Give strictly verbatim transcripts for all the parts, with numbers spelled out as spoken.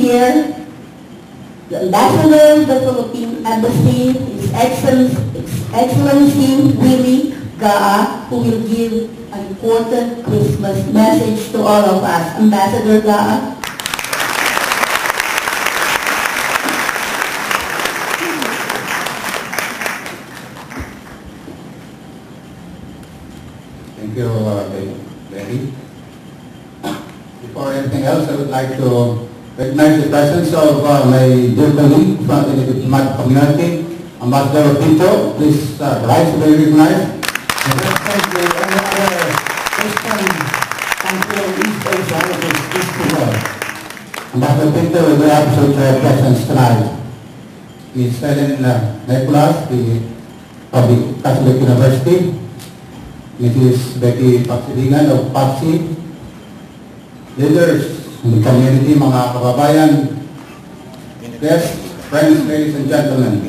here the Ambassador of the Philippine Embassy, His Excellency, His Excellency Willie Gaa, who will give an important Christmas message to all of us. Ambassador Gaa. Thank you, uh, Betty. Before anything else, I would like to recognize the presence of uh, my dear colleague from the diplomatic community, Ambassador Pinto. Please uh, rise to be recognized. And let's thank you any other Christian country of East Asia, which is East Timor. Ambassador Pinto will be absolute uh, presence tonight. Miz Helen uh, Nicholas, the Public Catholic University. Missus Becky Pagsiligan of Pagsi, leaders in the community, mga kababayan, guests, friends, ladies and gentlemen.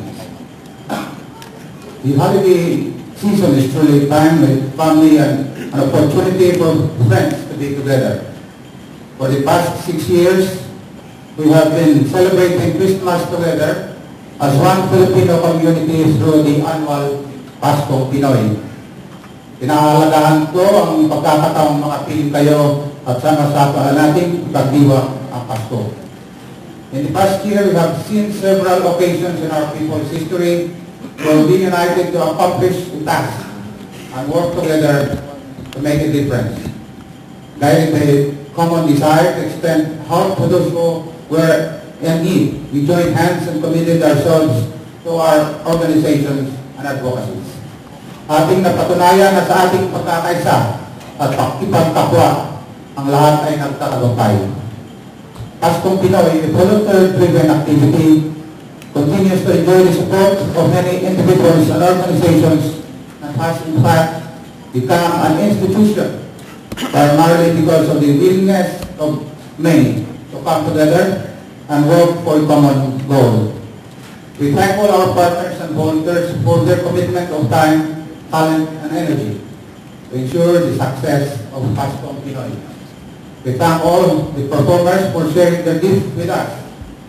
The holiday season is truly a time with family and an opportunity for friends to be together. For the past six years, we have been celebrating Christmas together as one Filipino community through the annual Paskong Pinoy. Pinahalagahan ko ang pagkakataong makapiling kayo at sama-sama nating pagdiwa ang Pasko. In the past year, we have seen several occasions in our people's history where we united to accomplish the task and work together to make a difference. Guiding the common desire to extend help to those who were in need, we joined hands and committed ourselves to our organizations and advocacies. Ating napatunayan na sa ating pagkakaisa at pakipagkapwa, ang lahat ay nagtatagumpay. Paskong Pinoy, a volunteer-driven activity, continues to enjoy the support of many individuals and organizations and has in fact become an institution, primarily because of the willingness of many to come together and work for a common goal. We thank all our partners and volunteers for their commitment of time, talent, and energy to ensure the success of Paskong Pinoy. We thank all the performers for sharing their gifts with us.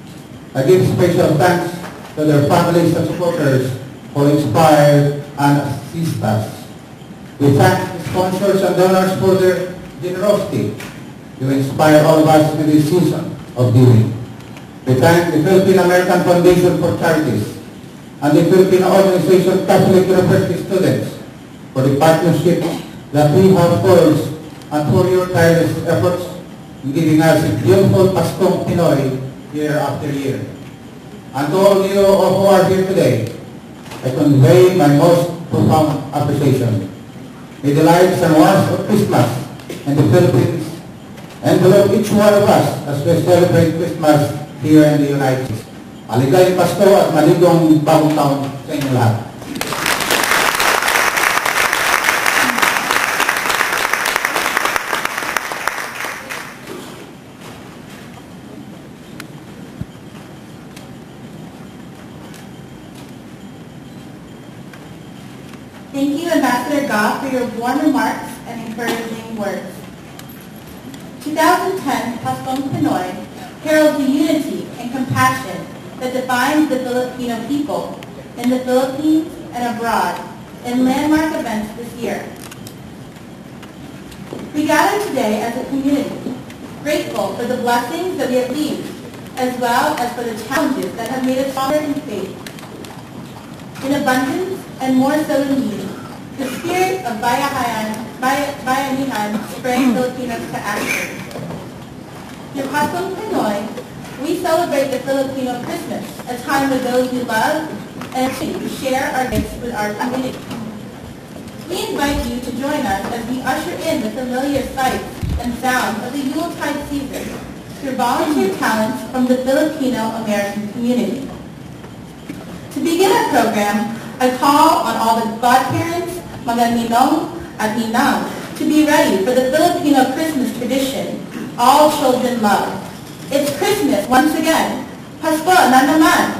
I give special thanks to their families and supporters who inspire and assist us. We thank the sponsors and donors for their generosity to inspire all of us in this season of giving. We thank the Philippine American Foundation for Charities and the Filipino Organization Catholic University Students for the partnership that we have forged and for your tireless efforts in giving us a beautiful Paskong Pinoy year after year. And to all of you who are here today, I convey my most profound appreciation. May the lights and warmth of Christmas in the Philippines envelope each one of us as we celebrate Christmas here in the United States. Maligayang Pasko at maligong bagong taon sa inyo lahat. Thank you, Ambassador Gaa, for your warm remarks and encouraging words. twenty ten Paskong Pinoy heralds the unity and compassion that defines the Filipino people in the Philippines and abroad in landmark events this year. We gather today as a community, grateful for the blessings that we have received, as well as for the challenges that have made us stronger in faith. In abundance and more so in need, the spirit of Bayahan, Bay, Bayanihan sprang Filipinos to action. In Paskong Pinoy, we celebrate the Filipino Christmas, a time with those we love and to share our gifts with our community. We invite you to join us as we usher in the familiar sights and sounds of the Yuletide season through volunteer talents from the Filipino-American community. To begin our program, I call on all the godparents, mga ninong at ninang, to be ready for the Filipino Christmas tradition all children love. It's Christmas once again. Pasko na naman.